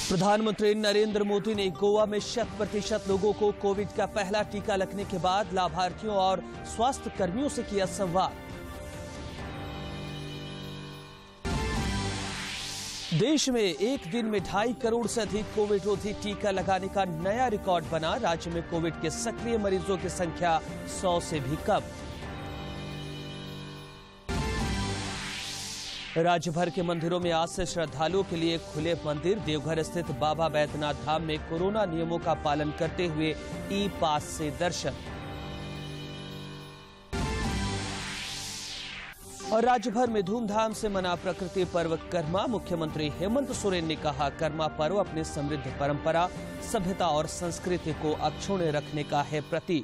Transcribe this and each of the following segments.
प्रधानमंत्री नरेंद्र मोदी ने गोवा में 100% लोगों को कोविड का पहला टीका लगने के बाद लाभार्थियों और स्वास्थ्य कर्मियों से किया संवाद। देश में एक दिन में 2.5 करोड़ से अधिक कोविड रोधी टीका लगाने का नया रिकॉर्ड बना। राज्य में कोविड के सक्रिय मरीजों की संख्या 100 से भी कम। राज्य भर के मंदिरों में आज से श्रद्धालुओं के लिए खुले मंदिर। देवघर स्थित बाबा बैद्यनाथ धाम में कोरोना नियमों का पालन करते हुए ई पास से दर्शन। और राज्य भर में धूमधाम से मना प्रकृति पर्व कर्मा। मुख्यमंत्री हेमंत सोरेन ने कहा, कर्मा पर्व अपनी समृद्ध परंपरा, सभ्यता और संस्कृति को अक्षुण्ण रखने का है प्रतीक।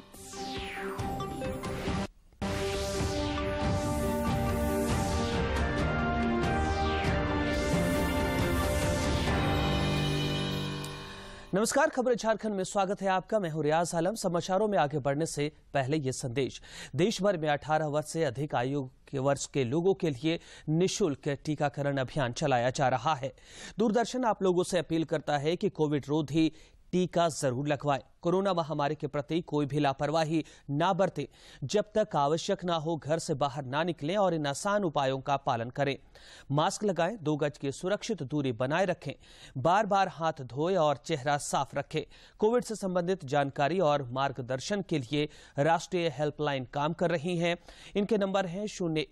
नमस्कार, खबरें झारखंड में स्वागत है आपका। मैं हूं रियाज आलम। समाचारों में आगे बढ़ने से पहले ये संदेश। देश भर में 18 वर्ष से अधिक आयु के वर्ष के लोगों के लिए निःशुल्क टीकाकरण अभियान चलाया जा रहा है। दूरदर्शन आप लोगों से अपील करता है कि कोविड रोधी टीका जरूर लगवाएं। कोरोना महामारी के प्रति कोई भी लापरवाही ना बरतें। जब तक आवश्यक ना हो घर से बाहर ना निकलें और इन आसान उपायों का पालन करें। मास्क लगाएं, 2 गज की सुरक्षित दूरी बनाए रखें, बार बार हाथ धोएं और चेहरा साफ रखें। कोविड से संबंधित जानकारी और मार्गदर्शन के लिए राष्ट्रीय हेल्पलाइन काम कर रही हैं। इनके नंबर हैं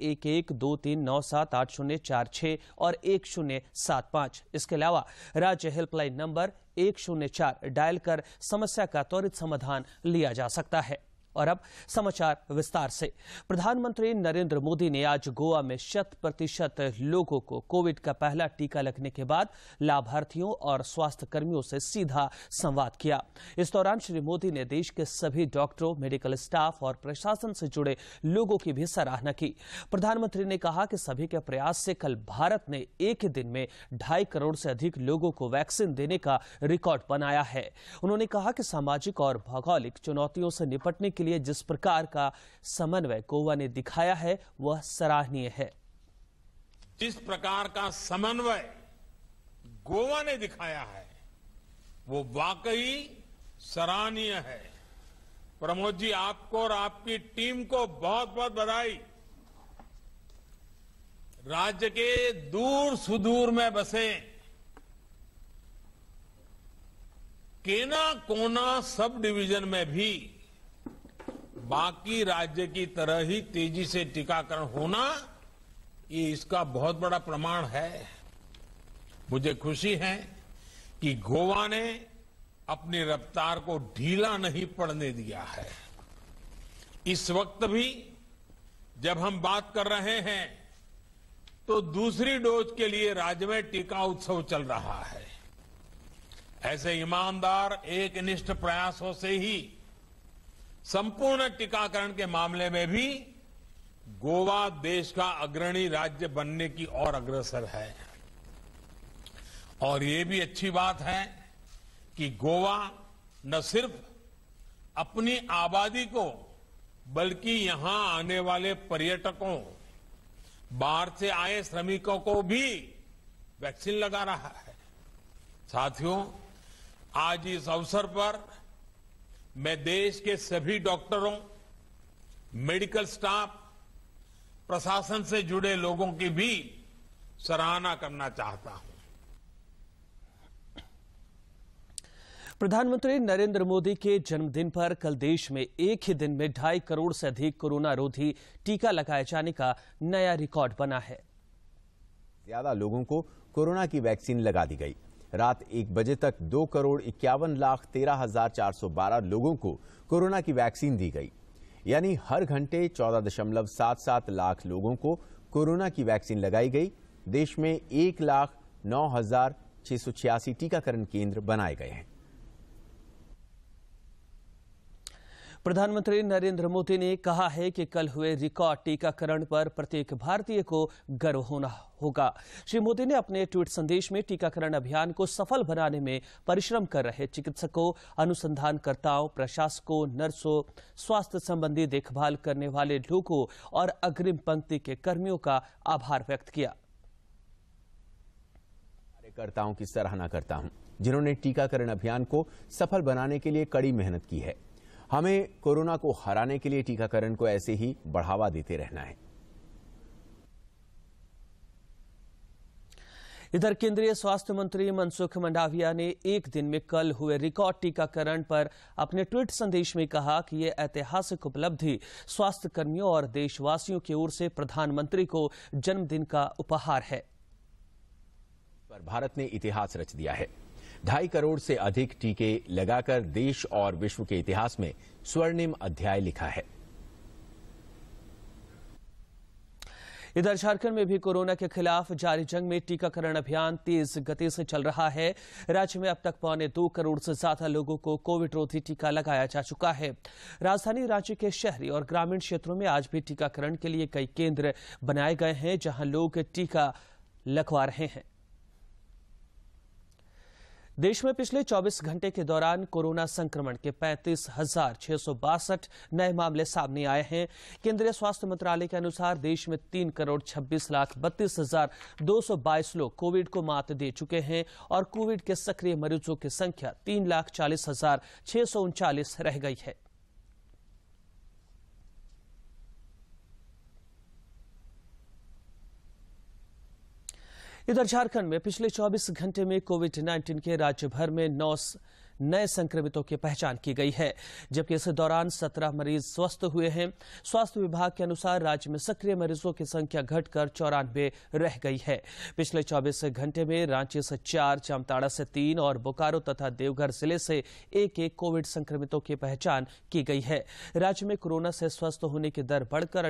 01123978046 और 1075। इसके अलावा राज्य हेल्पलाइन नंबर 104 डायल कर समस्या का त्वरित समाधान लिया जा सकता है। और अब समाचार विस्तार से। प्रधानमंत्री नरेंद्र मोदी ने आज गोवा में 100% लोगों को कोविड का पहला टीका लगने के बाद लाभार्थियों और स्वास्थ्य कर्मियों से सीधा संवाद किया। इस दौरान श्री मोदी ने देश के सभी डॉक्टरों, मेडिकल स्टाफ और प्रशासन से जुड़े लोगों की भी सराहना की। प्रधानमंत्री ने कहा कि सभी के प्रयास से कल भारत ने एक ही दिन में 2.5 करोड़ से अधिक लोगों को वैक्सीन देने का रिकॉर्ड बनाया है। उन्होंने कहा कि सामाजिक और भौगोलिक चुनौतियों से निपटने के लिए जिस प्रकार का समन्वय गोवा ने दिखाया है वह सराहनीय है। जिस प्रकार का समन्वय गोवा ने दिखाया है वो वाकई सराहनीय है। प्रमोद जी, आपको और आपकी टीम को बहुत बहुत बधाई। राज्य के दूर सुदूर में बसे केना कोना सब डिवीजन में भी बाकी राज्य की तरह ही तेजी से टीकाकरण होना, ये इसका बहुत बड़ा प्रमाण है। मुझे खुशी है कि गोवा ने अपनी रफ्तार को ढीला नहीं पड़ने दिया है। इस वक्त भी जब हम बात कर रहे हैं तो दूसरी डोज के लिए राज्य में टीका उत्सव चल रहा है। ऐसे ईमानदार एकनिष्ठ प्रयासों से ही संपूर्ण टीकाकरण के मामले में भी गोवा देश का अग्रणी राज्य बनने की ओर अग्रसर है। और ये भी अच्छी बात है कि गोवा न सिर्फ अपनी आबादी को बल्कि यहां आने वाले पर्यटकों, बाहर से आए श्रमिकों को भी वैक्सीन लगा रहा है। साथियों, आज इस अवसर पर मैं देश के सभी डॉक्टरों, मेडिकल स्टाफ, प्रशासन से जुड़े लोगों की भी सराहना करना चाहता हूं। प्रधानमंत्री नरेंद्र मोदी के जन्मदिन पर कल देश में एक ही दिन में 2.5 करोड़ से अधिक कोरोना रोधी टीका लगाए जाने का नया रिकॉर्ड बना है। ज्यादा लोगों को कोरोना की वैक्सीन लगा दी गई। रात 1 बजे तक 2,51,13,412 लोगों को कोरोना की वैक्सीन दी गई। यानी हर घंटे 14.77 लाख लोगों को कोरोना की वैक्सीन लगाई गई। देश में 1,09,686 टीकाकरण केंद्र बनाए गए हैं। प्रधानमंत्री नरेंद्र मोदी ने कहा है कि कल हुए रिकॉर्ड टीकाकरण पर प्रत्येक भारतीय को गर्व होना होगा। श्री मोदी ने अपने ट्वीट संदेश में टीकाकरण अभियान को सफल बनाने में परिश्रम कर रहे चिकित्सकों, अनुसंधानकर्ताओं, प्रशासकों, नर्सों, स्वास्थ्य संबंधी देखभाल करने वाले लोगों और अग्रिम पंक्ति के कर्मियों का आभार व्यक्त किया। कार्यकर्ताओं की सराहना करता हूं, जिन्होंने टीकाकरण अभियान को सफल बनाने के लिए कड़ी मेहनत की है। हमें कोरोना को हराने के लिए टीकाकरण को ऐसे ही बढ़ावा देते रहना है। इधर केंद्रीय स्वास्थ्य मंत्री मनसुख मंडाविया ने एक दिन में कल हुए रिकॉर्ड टीकाकरण पर अपने ट्वीट संदेश में कहा कि यह ऐतिहासिक उपलब्धि स्वास्थ्य कर्मियों और देशवासियों की ओर से प्रधानमंत्री को जन्मदिन का उपहार है। पर भारत ने इतिहास रच दिया है। 2.5 करोड़ से अधिक टीके लगाकर देश और विश्व के इतिहास में स्वर्णिम अध्याय लिखा है। इधर झारखंड में भी कोरोना के खिलाफ जारी जंग में टीकाकरण अभियान तेज गति से चल रहा है। राज्य में अब तक 1.25 करोड़ से ज्यादा लोगों को कोविड रोधी टीका लगाया जा चुका है। राजधानी रांची के शहरी और ग्रामीण क्षेत्रों में आज भी टीकाकरण के लिए कई केंद्र बनाए गए हैं, जहां लोग टीका लगवा रहे हैं। देश में पिछले 24 घंटे के दौरान कोरोना संक्रमण के 35,662 नए मामले सामने आए हैं। केंद्रीय स्वास्थ्य मंत्रालय के अनुसार देश में 3,26,32,222 लोग कोविड को मात दे चुके हैं और कोविड के सक्रिय मरीजों की संख्या 3,40,639 रह गई है। इधर झारखंड में पिछले 24 घंटे में कोविड-19 के राज्य भर में 9 नए संक्रमितों की पहचान की गई है, जबकि इस दौरान 17 मरीज स्वस्थ हुए हैं। स्वास्थ्य विभाग के अनुसार राज्य में सक्रिय मरीजों की संख्या घटकर 94 रह गई है। पिछले 24 घंटे में रांची से 4, जामताड़ा से 3 और बोकारो तथा देवघर जिले से 1-1 कोविड संक्रमितों की पहचान की गई है। राज्य में कोरोना से स्वस्थ होने की दर बढ़कर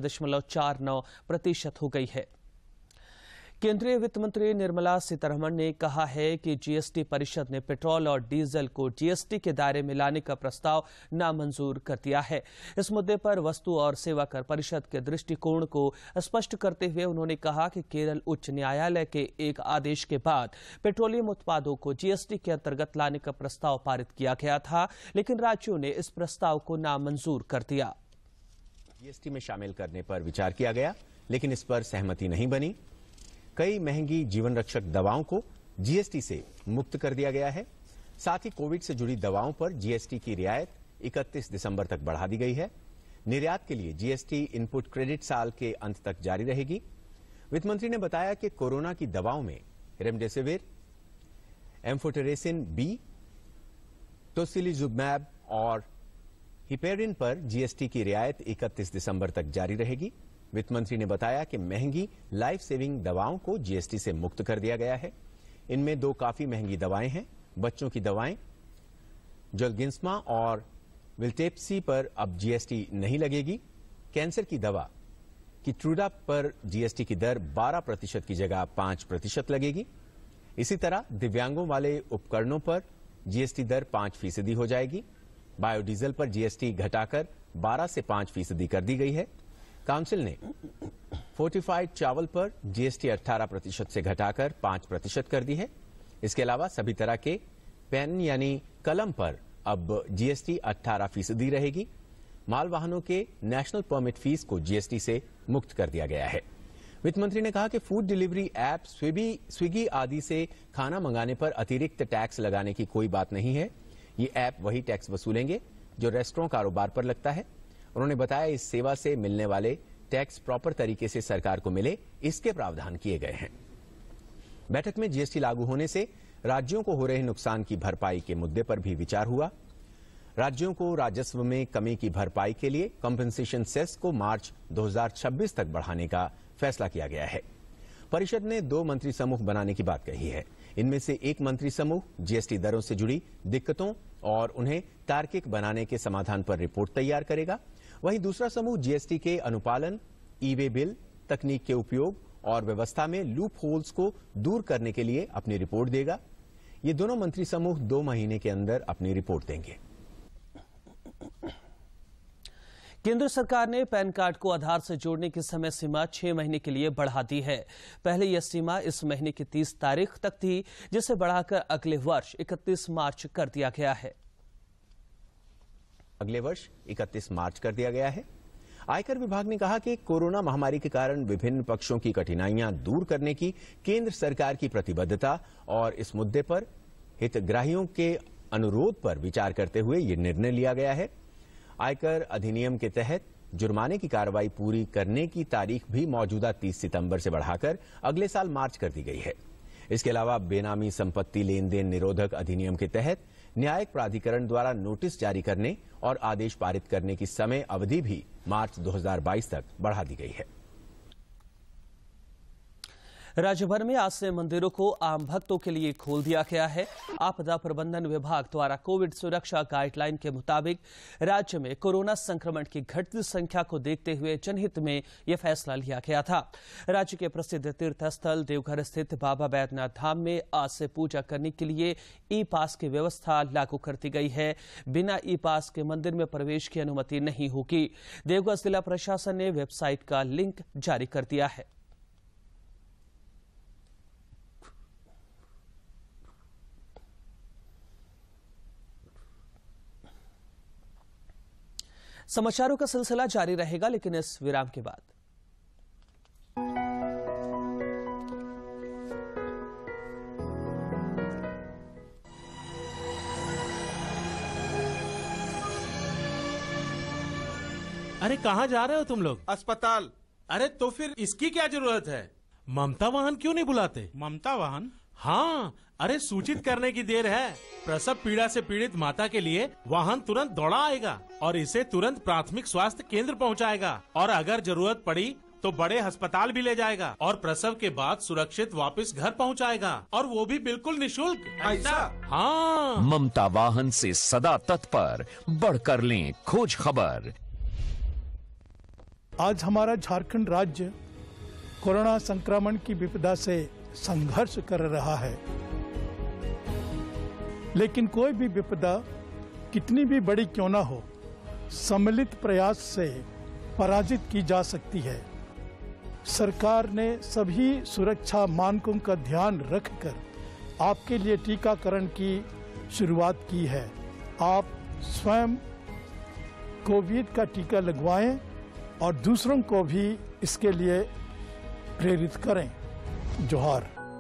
98.49% हो गई है। केंद्रीय वित्त मंत्री निर्मला सीतारमण ने कहा है कि जीएसटी परिषद ने पेट्रोल और डीजल को जीएसटी के दायरे में लाने का प्रस्ताव नामंजूर कर दिया है। इस मुद्दे पर वस्तु और सेवा कर परिषद के दृष्टिकोण को स्पष्ट करते हुए उन्होंने कहा कि केरल उच्च न्यायालय के एक आदेश के बाद पेट्रोलियम उत्पादों को जीएसटी के अंतर्गत लाने का प्रस्ताव पारित किया गया था, लेकिन राज्यों ने इस प्रस्ताव को नामंजूर कर दिया। जीएसटी में शामिल करने पर विचार किया गया, लेकिन इस पर सहमति नहीं बनी। कई महंगी जीवन रक्षक दवाओं को जीएसटी से मुक्त कर दिया गया है। साथ ही कोविड से जुड़ी दवाओं पर जीएसटी की रियायत 31 दिसंबर तक बढ़ा दी गई है। निर्यात के लिए जीएसटी इनपुट क्रेडिट साल के अंत तक जारी रहेगी। वित्त मंत्री ने बताया कि कोरोना की दवाओं में रेमडेसिविर, एम्फोटेरेसिन बी, टोसिलिजुमैब और हिपेरिन पर जीएसटी की रियायत 31 दिसंबर तक जारी रहेगी। वित्त मंत्री ने बताया कि महंगी लाइफ सेविंग दवाओं को जीएसटी से मुक्त कर दिया गया है। इनमें 2 काफी महंगी दवाएं हैं। बच्चों की दवाएं जोल्गिंस्मा और विल्टेप्सी पर अब जीएसटी नहीं लगेगी। कैंसर की दवा किट्रूडा पर जीएसटी की दर 12% की जगह 5% लगेगी। इसी तरह दिव्यांगों वाले उपकरणों पर जीएसटी दर 5% हो जाएगी। बायोडीजल पर जीएसटी घटाकर 12 से 5% कर दी गई है। काउंसिल ने फोर्टिफाइड चावल पर जीएसटी 18% से घटाकर 5% कर दी है। इसके अलावा सभी तरह के पेन यानी कलम पर अब जीएसटी 18% रहेगी। माल वाहनों के नेशनल परमिट फीस को जीएसटी से मुक्त कर दिया गया है। वित्त मंत्री ने कहा कि फूड डिलीवरी ऐप स्विगी आदि से खाना मंगाने पर अतिरिक्त टैक्स लगाने की कोई बात नहीं है। ये ऐप वही टैक्स वसूलेंगे जो रेस्टोरेंट कारोबार पर लगता है। उन्होंने बताया इस सेवा से मिलने वाले टैक्स प्रॉपर तरीके से सरकार को मिले, इसके प्रावधान किए गए हैं। बैठक में जीएसटी लागू होने से राज्यों को हो रहे नुकसान की भरपाई के मुद्दे पर भी विचार हुआ। राज्यों को राजस्व में कमी की भरपाई के लिए कंपनसेशन सेस को मार्च 2026 तक बढ़ाने का फैसला किया गया है। परिषद ने 2 मंत्री समूह बनाने की बात कही है। इनमें से एक मंत्री समूह जीएसटी दरों से जुड़ी दिक्कतों और उन्हें तार्किक बनाने के समाधान पर रिपोर्ट तैयार करेगा। वहीं दूसरा समूह जीएसटी के अनुपालन, ई-वे बिल, तकनीक के उपयोग और व्यवस्था में लूप होल्स को दूर करने के लिए अपनी रिपोर्ट देगा। ये दोनों मंत्री समूह 2 महीने के अंदर अपनी रिपोर्ट देंगे। केंद्र सरकार ने पैन कार्ड को आधार से जोड़ने की समय सीमा 6 महीने के लिए बढ़ा दी है। पहले यह सीमा इस महीने की 30 तारीख तक थी, जिसे बढ़ाकर अगले वर्ष 31 मार्च कर दिया गया है। अगले वर्ष 31 मार्च कर दिया गया है। आयकर विभाग ने कहा कि कोरोना महामारी के कारण विभिन्न पक्षों की कठिनाइयां दूर करने की केंद्र सरकार की प्रतिबद्धता और इस मुद्दे पर हितग्राहियों के अनुरोध पर विचार करते हुए ये निर्णय लिया गया है। आयकर अधिनियम के तहत जुर्माने की कार्रवाई पूरी करने की तारीख भी मौजूदा 30 सितंबर से बढ़ाकर अगले साल मार्च कर दी गई है। इसके अलावा बेनामी संपत्ति लेन देन निरोधक अधिनियम के तहत न्यायिक प्राधिकरण द्वारा नोटिस जारी करने और आदेश पारित करने की समय अवधि भी मार्च 2022 तक बढ़ा दी गई है। राज्य भर में आज से मंदिरों को आम भक्तों के लिए खोल दिया गया है। आपदा प्रबंधन विभाग द्वारा कोविड सुरक्षा गाइडलाइन के मुताबिक राज्य में कोरोना संक्रमण की घटती संख्या को देखते हुए जनहित में यह फैसला लिया गया था। राज्य के प्रसिद्ध तीर्थ स्थल देवघर स्थित बाबा बैद्यनाथ धाम में आज से पूजा करने के लिए ई पास की व्यवस्था लागू कर दी गई है। बिना ई पास के मंदिर में प्रवेश की अनुमति नहीं होगी। देवघर जिला प्रशासन ने वेबसाइट का लिंक जारी कर दिया है। समाचारों का सिलसिला जारी रहेगा, लेकिन इस विराम के बाद। अरे कहाँ जा रहे हो तुम लोग? अस्पताल। अरे तो फिर इसकी क्या जरूरत है? ममता वाहन क्यों नहीं बुलाते? ममता वाहन? हाँ, अरे सूचित करने की देर है। प्रसव पीड़ा से पीड़ित माता के लिए वाहन तुरंत दौड़ा आएगा और इसे तुरंत प्राथमिक स्वास्थ्य केंद्र पहुंचाएगा और अगर जरूरत पड़ी तो बड़े अस्पताल भी ले जाएगा और प्रसव के बाद सुरक्षित वापस घर पहुंचाएगा और वो भी बिल्कुल निशुल्क। ऐसा? हाँ। ममता वाहन से सदा तत्पर, बढ़कर लें खोज खबर। आज हमारा झारखंड राज्य कोरोना संक्रमण की विपदा से संघर्ष कर रहा है, लेकिन कोई भी विपदा कितनी भी बड़ी क्यों ना हो, सम्मिलित प्रयास से पराजित की जा सकती है। सरकार ने सभी सुरक्षा मानकों का ध्यान रखकर आपके लिए टीकाकरण की शुरुआत की है। आप स्वयं कोविड का टीका लगवाएं और दूसरों को भी इसके लिए प्रेरित करें। जोहार।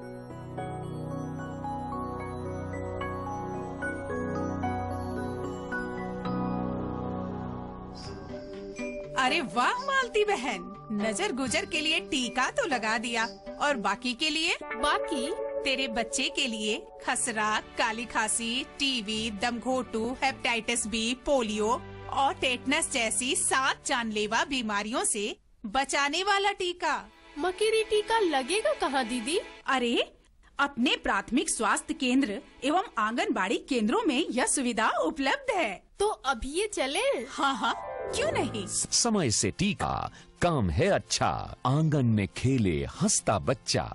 अरे वाह मालती बहन, नजर गुजर के लिए टीका तो लगा दिया और बाकी के लिए? बाकी तेरे बच्चे के लिए खसरा, काली खांसी, टीबी, दमघोटू, हेपेटाइटिस बी, पोलियो और टेटनस जैसी 7 जानलेवा बीमारियों से बचाने वाला टीका। मकीरी टीका लगेगा कहाँ दीदी? अरे अपने प्राथमिक स्वास्थ्य केंद्र एवं आंगनबाड़ी केंद्रों में यह सुविधा उपलब्ध है। तो अभी ये चले? हाँ हाँ, क्यों नहीं। समय से टीका, काम है अच्छा, आंगन में खेले हंसता बच्चा।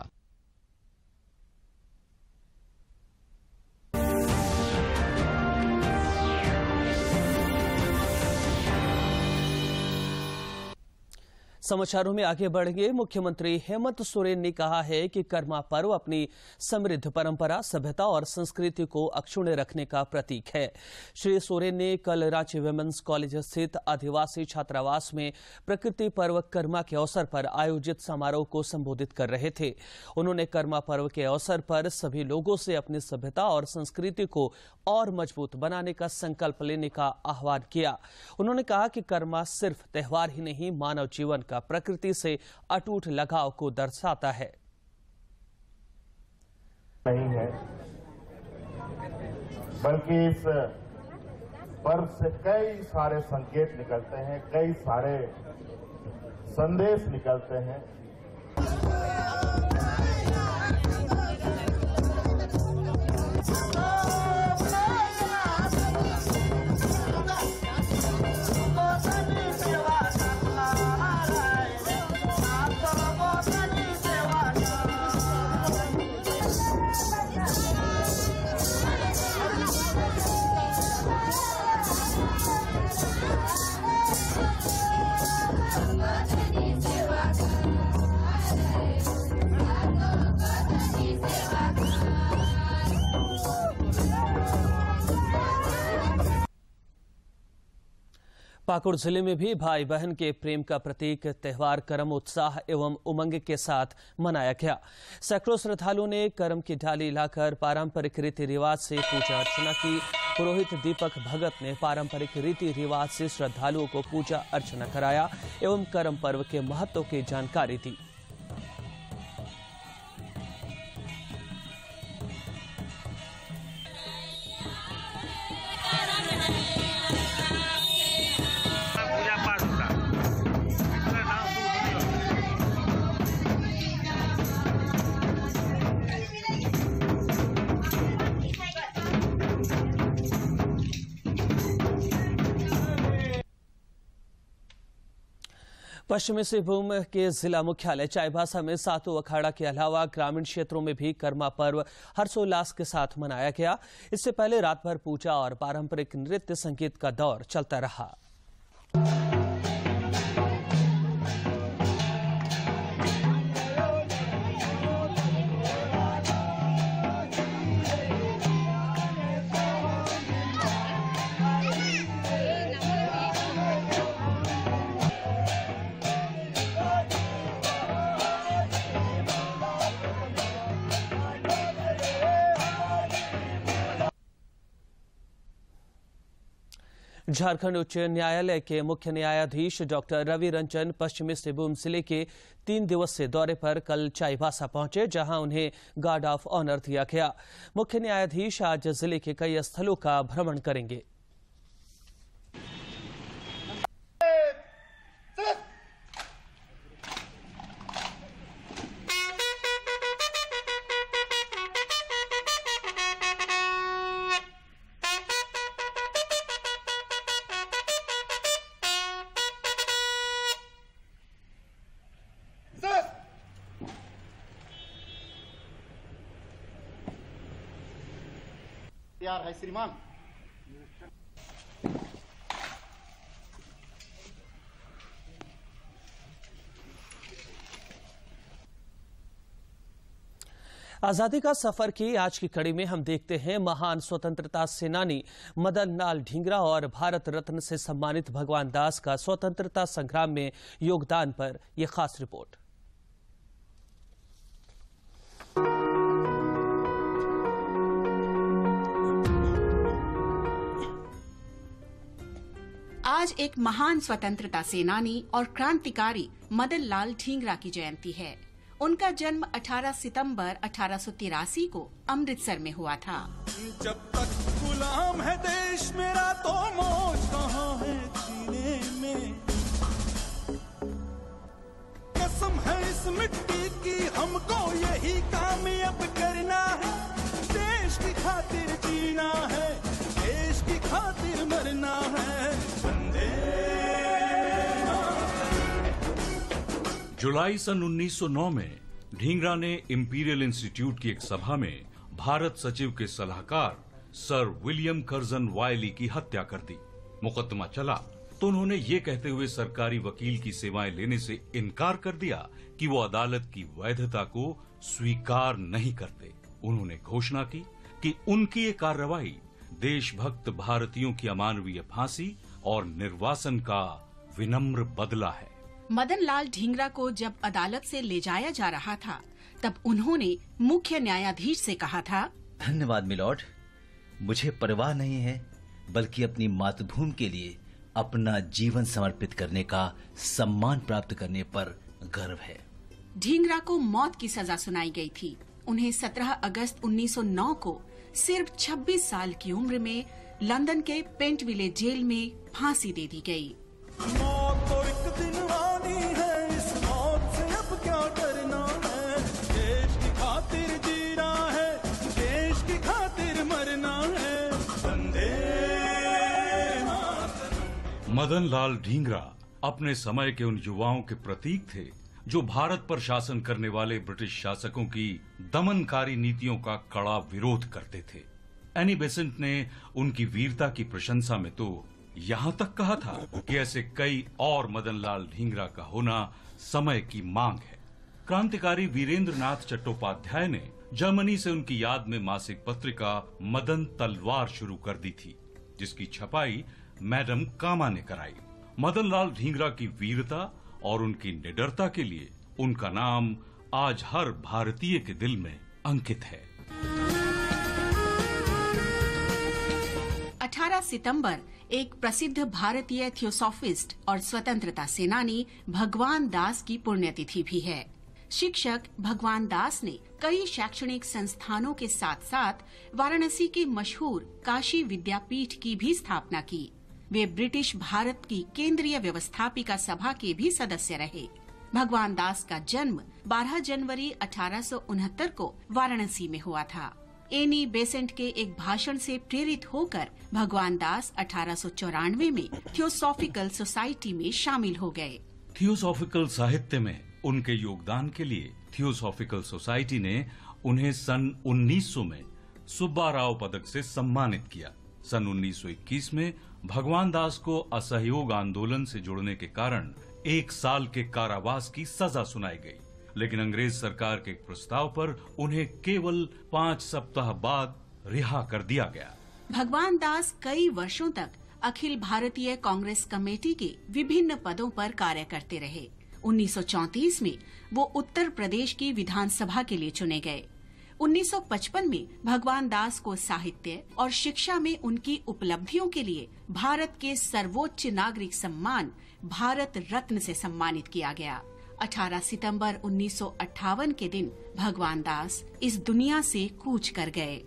समाचारों में आगे बढ़ेंगे। मुख्यमंत्री हेमंत सोरेन ने कहा है कि कर्मा पर्व अपनी समृद्ध परंपरा, सभ्यता और संस्कृति को अक्षुण्य रखने का प्रतीक है। श्री सोरेन ने कल रांची विमेंस कॉलेज स्थित आदिवासी छात्रावास में प्रकृति पर्व कर्मा के अवसर पर आयोजित समारोह को संबोधित कर रहे थे। उन्होंने कर्मा पर्व के अवसर पर सभी लोगों से अपनी सभ्यता और संस्कृति को और मजबूत बनाने का संकल्प लेने का आह्वान किया। उन्होंने कहा कि कर्मा सिर्फ त्योहार ही नहीं, मानव जीवन का प्रकृति से अटूट लगाव को दर्शाता है। नहीं है, बल्कि इस पर्व से कई सारे संकेत निकलते हैं, कई सारे संदेश निकलते हैं। पाकुड़ जिले में भी भाई बहन के प्रेम का प्रतीक त्योहार करम उत्साह एवं उमंग के साथ मनाया गया। सैकड़ों श्रद्धालुओं ने करम की डाली लाकर पारंपरिक रीति रिवाज से पूजा अर्चना की। पुरोहित दीपक भगत ने पारंपरिक रीति रिवाज से श्रद्धालुओं को पूजा अर्चना कराया एवं करम पर्व के महत्व की जानकारी दी। पश्चिमी सिंहभूम के जिला मुख्यालय चाईबासा में सातों अखाड़ा के अलावा ग्रामीण क्षेत्रों में भी करमा पर्व हर्षोल्लास के साथ मनाया गया। इससे पहले रात भर पूजा और पारंपरिक नृत्य संगीत का दौर चलता रहा। झारखंड उच्च न्यायालय के मुख्य न्यायाधीश डॉक्टर रवि रंजन पश्चिमी सिंहभूम जिले के 3 दिवसीय दौरे पर कल चाईबासा पहुंचे, जहां उन्हें गार्ड ऑफ ऑनर दिया गया। मुख्य न्यायाधीश आज जिले के कई स्थलों का भ्रमण करेंगे। तैयार है श्रीमान। आजादी का सफर की आज की कड़ी में हम देखते हैं महान स्वतंत्रता सेनानी मदन लाल ढींगरा और भारत रत्न से सम्मानित भगवान दास का स्वतंत्रता संग्राम में योगदान पर यह खास रिपोर्ट। आज एक महान स्वतंत्रता सेनानी और क्रांतिकारी मदन लाल ढींगरा की जयंती है। उनका जन्म 18 सितंबर 1883 को अमृतसर में हुआ था। जब तक गुलाम है देश मेरा तो मौज कहाँ है जीने में, कसम है इस मिट्टी की हमको यही कामयाब करना है। देश की खातिर जीना है, देश की खातिर मरना है। जुलाई सन 1909 में ढींगरा ने इंपीरियल इंस्टीट्यूट की एक सभा में भारत सचिव के सलाहकार सर विलियम कर्जन वायली की हत्या कर दी। मुकदमा चला तो उन्होंने ये कहते हुए सरकारी वकील की सेवाएं लेने से इनकार कर दिया कि वो अदालत की वैधता को स्वीकार नहीं करते। उन्होंने घोषणा की कि उनकी ये कार्रवाई देशभक्त भारतीयों की अमानवीय फांसी और निर्वासन का विनम्र बदला है। मदन लाल ढींगरा को जब अदालत से ले जाया जा रहा था तब उन्होंने मुख्य न्यायाधीश से कहा था, धन्यवाद मिलॉर्ड, मुझे परवाह नहीं है बल्कि अपनी मातृभूमि के लिए अपना जीवन समर्पित करने का सम्मान प्राप्त करने पर गर्व है। ढींगरा को मौत की सजा सुनाई गई थी। उन्हें 17 अगस्त 1909 को सिर्फ 26 साल की उम्र में लंदन के पेंट विलेज जेल में फांसी दे दी गई। मौत तो एक दिन आनी है, इस मौत से अब क्या डरना है। देश की खातिर जीना है, देश की खातिर मरना है। वंदे मातरम। मदन लाल ढींगरा अपने समय के उन युवाओं के प्रतीक थे जो भारत पर शासन करने वाले ब्रिटिश शासकों की दमनकारी नीतियों का कड़ा विरोध करते थे। एनी बेसेंट ने उनकी वीरता की प्रशंसा में तो यहाँ तक कहा था कि ऐसे कई और मदन लाल ढींगरा का होना समय की मांग है। क्रांतिकारी वीरेंद्र नाथ चट्टोपाध्याय ने जर्मनी से उनकी याद में मासिक पत्रिका मदन तलवार शुरू कर दी थी, जिसकी छपाई मैडम कामा ने कराई। मदन लाल ढींगरा की वीरता और उनकी निडरता के लिए उनका नाम आज हर भारतीय के दिल में अंकित है। 18 सितंबर एक प्रसिद्ध भारतीय थियोसॉफिस्ट और स्वतंत्रता सेनानी भगवान दास की पुण्यतिथि भी है। शिक्षक भगवान दास ने कई शैक्षणिक संस्थानों के साथ साथ वाराणसी के मशहूर काशी विद्यापीठ की भी स्थापना की। वे ब्रिटिश भारत की केंद्रीय व्यवस्थापिका सभा के भी सदस्य रहे। भगवान दास का जन्म 12 जनवरी 1869 को वाराणसी में हुआ था। एनी बेसेंट के एक भाषण से प्रेरित होकर भगवान दास 1894 में थियोसॉफिकल सोसाइटी में शामिल हो गए। थियोसॉफिकल साहित्य में उनके योगदान के लिए थियोसॉफिकल सोसाइटी ने उन्हें सन 1900 में सुब्बा राव पदक से सम्मानित किया। सन 1921 में भगवान दास को असहयोग आंदोलन से जुड़ने के कारण 1 साल के कारावास की सजा सुनाई गई, लेकिन अंग्रेज सरकार के प्रस्ताव पर उन्हें केवल 5 सप्ताह बाद रिहा कर दिया गया। भगवान दास कई वर्षों तक अखिल भारतीय कांग्रेस कमेटी के विभिन्न पदों पर कार्य करते रहे। 1934 में वो उत्तर प्रदेश की विधानसभा के लिए चुने गए। 1955 में भगवान दास को साहित्य और शिक्षा में उनकी उपलब्धियों के लिए भारत के सर्वोच्च नागरिक सम्मान भारत रत्न से सम्मानित किया गया। 18 सितंबर 1958 के दिन भगवान दास इस दुनिया से कूच कर गए।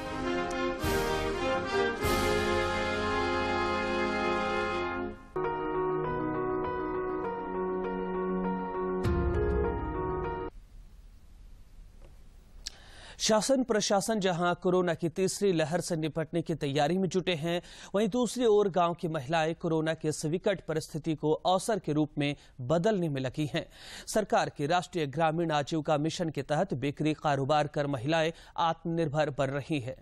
शासन प्रशासन जहां कोरोना की तीसरी लहर से निपटने की तैयारी में जुटे हैं, वहीं दूसरी ओर गांव की महिलाएं कोरोना की इस विकट परिस्थिति को अवसर के रूप में बदलने में लगी हैं। सरकार के राष्ट्रीय ग्रामीण आजीविका मिशन के तहत बेकरी कारोबार कर महिलाएं आत्मनिर्भर बन रही हैं।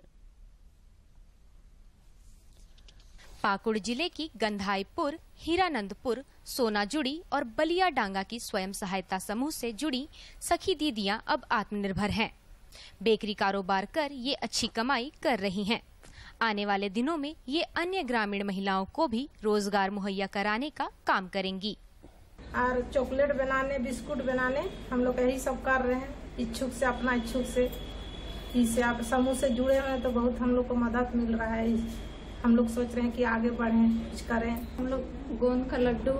पाकुड़ जिले की गंधाईपुर, हीरानंदपुर, सोनाजुड़ी और बलिया डांगा की स्वयं सहायता समूह से जुड़ी सखी दीदियां अब आत्मनिर्भर हैं। बेकरी कारोबार कर ये अच्छी कमाई कर रही हैं। आने वाले दिनों में ये अन्य ग्रामीण महिलाओं को भी रोजगार मुहैया कराने का काम करेंगी। और चॉकलेट बनाने, बिस्कुट बनाने हम लोग यही सब कर रहे हैं। इच्छुक से अपना इच्छुक से इससे आप समूह से जुड़े हुए हैं तो बहुत हम लोग को मदद मिल रहा है। हम लोग सोच रहे हैं कि आगे बढ़ें, कुछ करें। हम लोग गोंद का लड्डू,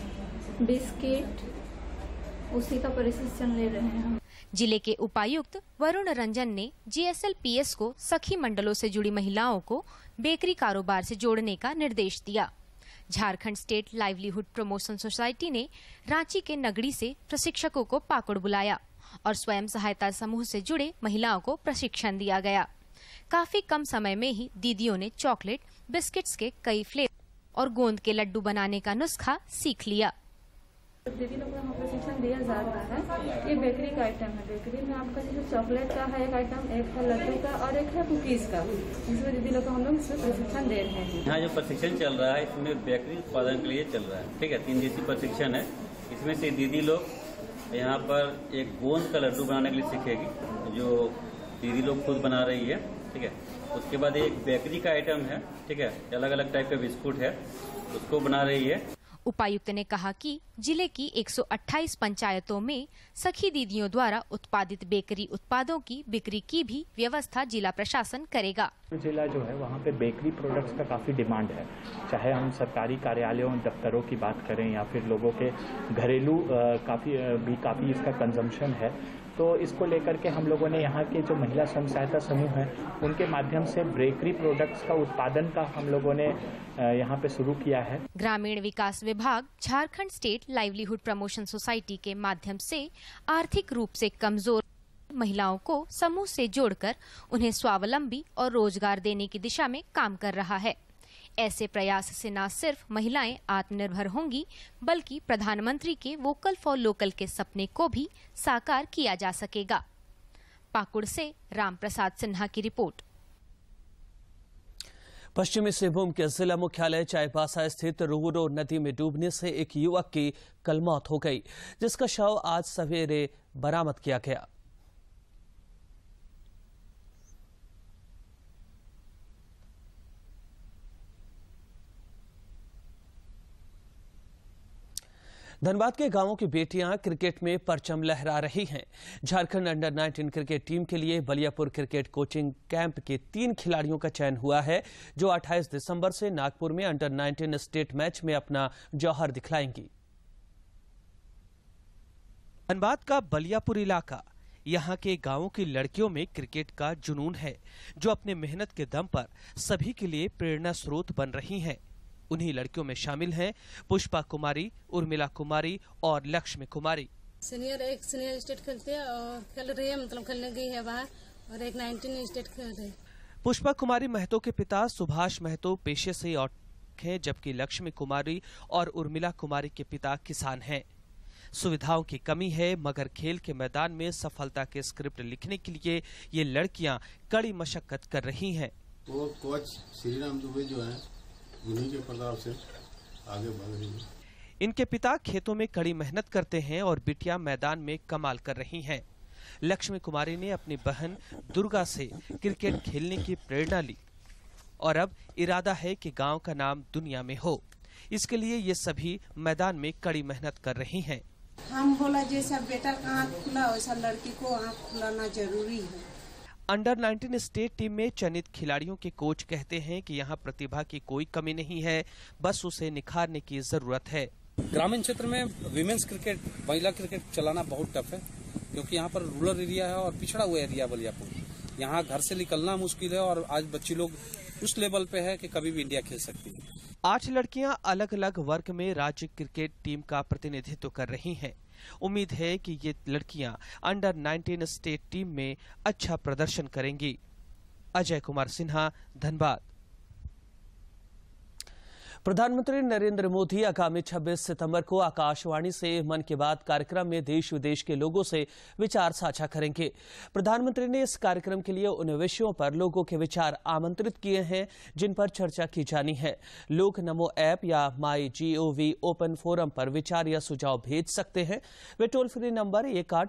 बिस्किट उसी का प्रशिक्षण ले रहे हैं। जिले के उपायुक्त वरुण रंजन ने GSLPS को सखी मंडलों से जुड़ी महिलाओं को बेकरी कारोबार से जोड़ने का निर्देश दिया। Jharkhand state livelihood promotion society ने रांची के नगड़ी से प्रशिक्षकों को पाकुड़ बुलाया और स्वयं सहायता समूह से जुड़े महिलाओं को प्रशिक्षण दिया गया। काफी कम समय में ही दीदियों ने चॉकलेट, बिस्किट्स के कई फ्लेवर और गोंद के लड्डू बनाने का नुस्खा सीख लिया। दीदी लोग को प्रशिक्षण दिया जा रहा है। ये बेकरी का आइटम है। बेकरी में आपका जैसे चॉकलेट का है एक आइटम, एक है लड्डू का और एक है कुकीज का। इसमें दीदी लोग को हम लोग इसमें प्रशिक्षण दे रहे हैं। यहाँ जो प्रशिक्षण चल रहा है इसमें बेकरी उत्पादन के लिए चल रहा है। ठीक है, 3 दिवसीय प्रशिक्षण है। इसमें से दीदी लोग यहाँ पर एक गोंद का लड्डू बनाने के लिए सीखेगी, जो दीदी लोग खुद बना रही है। ठीक है, उसके बाद एक बेकरी का आइटम है। ठीक है, अलग अलग टाइप का बिस्कुट है, उसको बना रही है। उपायुक्त ने कहा कि जिले की 128 पंचायतों में सखी दीदियों द्वारा उत्पादित बेकरी उत्पादों की बिक्री की भी व्यवस्था जिला प्रशासन करेगा। जिला जो है वहाँ पे बेकरी प्रोडक्ट्स का काफ़ी डिमांड है, चाहे हम सरकारी कार्यालयों दफ्तरों की बात करें या फिर लोगों के घरेलू काफ़ी इसका कंजम्पशन है। तो इसको लेकर के हम लोगों ने यहाँ के जो महिला स्वयं सहायता समूह हैं उनके माध्यम से बेकरी प्रोडक्ट्स का उत्पादन का हम लोगों ने यहाँ पे शुरू किया है। ग्रामीण विकास विभाग Jharkhand state livelihood promotion society के माध्यम से आर्थिक रूप से कमजोर महिलाओं को समूह से जोड़कर उन्हें स्वावलंबी और रोजगार देने की दिशा में काम कर रहा है। ऐसे प्रयास से न सिर्फ महिलाएं आत्मनिर्भर होंगी बल्कि प्रधानमंत्री के वोकल फॉर लोकल के सपने को भी साकार किया जा सकेगा। पाकुड़ से रामप्रसाद सिन्हा की रिपोर्ट। पश्चिमी सिंहभूम के जिला मुख्यालय चाईबासा स्थित रोहरो नदी में डूबने से एक युवक की कल मौत हो गई, जिसका शव आज सवेरे बरामद किया गया। धनबाद के गांवों की बेटियां क्रिकेट में परचम लहरा रही हैं। झारखंड अंडर 19 क्रिकेट टीम के लिए बलियापुर क्रिकेट कोचिंग कैंप के 3 खिलाड़ियों का चयन हुआ है, जो 28 दिसंबर से नागपुर में अंडर 19 स्टेट मैच में अपना जौहर दिखलाएंगी। धनबाद का बलियापुर इलाका यहाँ के गांवों की लड़कियों में क्रिकेट का जुनून है, जो अपने मेहनत के दम पर सभी के लिए प्रेरणा स्रोत बन रही हैं। उन्हीं लड़कियों में शामिल हैं पुष्पा कुमारी, उर्मिला कुमारी और लक्ष्मी कुमारी। एक सीनियर स्टेट खेलते हैं और खेल रही है, मतलब खेलने गई है बाहर, और एक 19 स्टेट खेल रही है। पुष्पा कुमारी महतो के पिता सुभाष महतो पेशे से ऑटो हैं, जबकि लक्ष्मी कुमारी और उर्मिला कुमारी के पिता किसान हैं। सुविधाओं की कमी है, मगर खेल के मैदान में सफलता के स्क्रिप्ट लिखने के लिए ये लड़कियां कड़ी मशक्कत कर रही हैं। वो कोच श्री राम दुबे जो है, उन्हीं के प्रताप से आगे बढ़ रही है। इनके पिता खेतों में कड़ी मेहनत करते हैं और बिटिया मैदान में कमाल कर रही हैं। लक्ष्मी कुमारी ने अपनी बहन दुर्गा से क्रिकेट खेलने की प्रेरणा ली और अब इरादा है कि गांव का नाम दुनिया में हो। इसके लिए ये सभी मैदान में कड़ी मेहनत कर रही हैं। हम बोला जैसा बेटा का आँख खुला वैसा लड़की को आँख खुलाना जरूरी है। अंडर 19 स्टेट टीम में चयनित खिलाड़ियों के कोच कहते हैं कि यहाँ प्रतिभा की कोई कमी नहीं है, बस उसे निखारने की जरूरत है। ग्रामीण क्षेत्र में विमेंस क्रिकेट, महिला क्रिकेट चलाना बहुत टफ है, क्योंकि यहाँ पर रूरल एरिया है और पिछड़ा हुआ एरिया बलियापुर। यहाँ घर से निकलना मुश्किल है और आज बच्ची लोग उस लेवल पे है कि कभी भी इंडिया खेल सकती है। 8 लड़कियां अलग अलग वर्ग में राज्य क्रिकेट टीम का प्रतिनिधित्व कर रही हैं। उम्मीद है कि ये लड़कियां अंडर 19 स्टेट टीम में अच्छा प्रदर्शन करेंगी। अजय कुमार सिन्हा, धनबाद। प्रधानमंत्री नरेंद्र मोदी आगामी 26 सितंबर को आकाशवाणी से मन की बात कार्यक्रम में देश विदेश के लोगों से विचार साझा करेंगे। प्रधानमंत्री ने इस कार्यक्रम के लिए उन विषयों पर लोगों के विचार आमंत्रित किए हैं जिन पर चर्चा की जानी है। लोग नमो ऐप या MyGov ओपन फोरम पर विचार या सुझाव भेज सकते हैं। वे टोल फ्री नंबर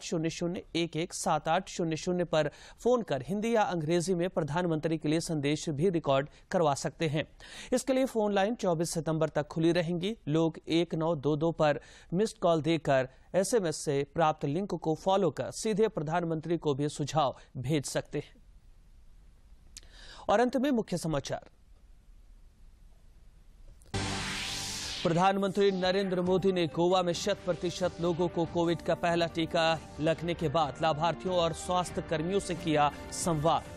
1800117800 पर फोन कर हिंदी या अंग्रेजी में प्रधानमंत्री के लिए संदेश भी रिकॉर्ड करवा सकते हैं। इसके लिए फोन लाइन 24 सितंबर तक खुली रहेंगी। लोग 1922 पर मिस्ड कॉल देकर SMS से प्राप्त लिंक को फॉलो कर सीधे प्रधानमंत्री को भी सुझाव भेज सकते हैं। और अंत में मुख्य समाचार। प्रधानमंत्री नरेंद्र मोदी ने गोवा में 100% लोगों को कोविड का पहला टीका लगने के बाद लाभार्थियों और स्वास्थ्य कर्मियों से किया संवाद।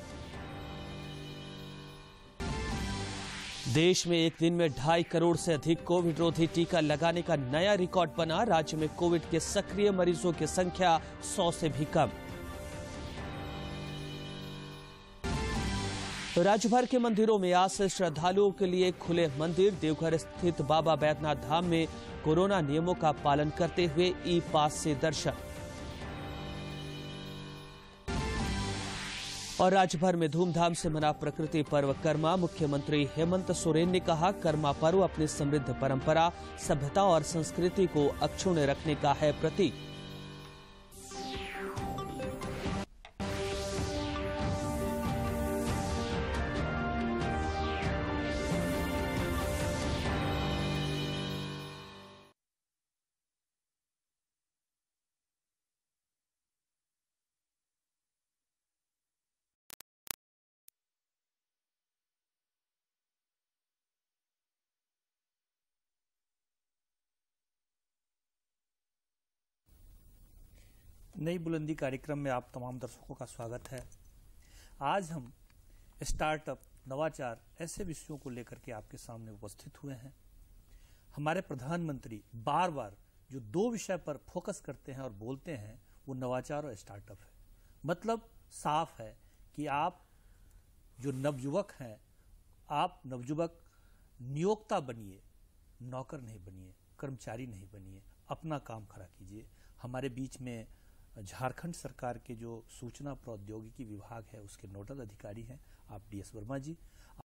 देश में एक दिन में 2.5 करोड़ से अधिक कोविड रोधी टीका लगाने का नया रिकॉर्ड बना। राज्य में कोविड के सक्रिय मरीजों की संख्या 100 से भी कम। राज्य भर के मंदिरों में आज से श्रद्धालुओं के लिए खुले मंदिर। देवघर स्थित बाबा बैद्यनाथ धाम में कोरोना नियमों का पालन करते हुए ई-पास से दर्शन। और राज्य भर में धूमधाम से मना प्रकृति पर्व कर्मा। मुख्यमंत्री हेमंत सोरेन ने कहा, कर्मा पर्व अपनी समृद्ध परंपरा, सभ्यता और संस्कृति को अक्षुण्ण रखने का है प्रतीक। नई बुलंदी कार्यक्रम में आप तमाम दर्शकों का स्वागत है। आज हम स्टार्टअप, नवाचार ऐसे विषयों को लेकर के आपके सामने उपस्थित हुए हैं। हमारे प्रधानमंत्री बार बार जो 2 विषय पर फोकस करते हैं और बोलते हैं, वो नवाचार और स्टार्टअप है। मतलब साफ है कि आप जो नवयुवक हैं, आप नवयुवक नियोक्ता बनिए, नौकर नहीं बनिए, कर्मचारी नहीं बनिए, अपना काम खड़ा कीजिए। हमारे बीच में झारखंड सरकार के जो सूचना प्रौद्योगिकी विभाग है उसके नोडल अधिकारी हैं आप DS वर्मा जी,